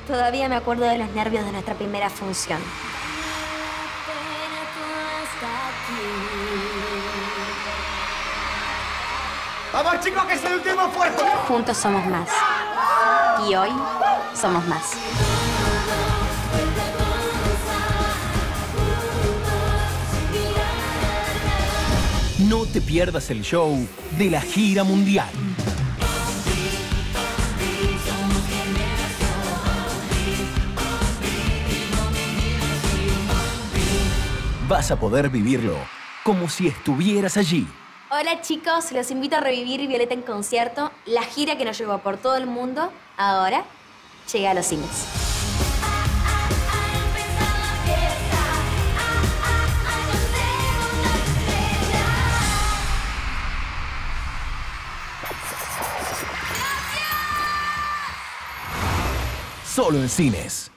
Todavía me acuerdo de los nervios de nuestra primera función. ¡Vamos, chicos, que es el último esfuerzo! Juntos somos más. Y hoy somos más. No te pierdas el show de la gira mundial. Vas a poder vivirlo como si estuvieras allí. Hola chicos, los invito a revivir Violeta en concierto, la gira que nos llevó por todo el mundo. Ahora llega a los cines. Solo en cines.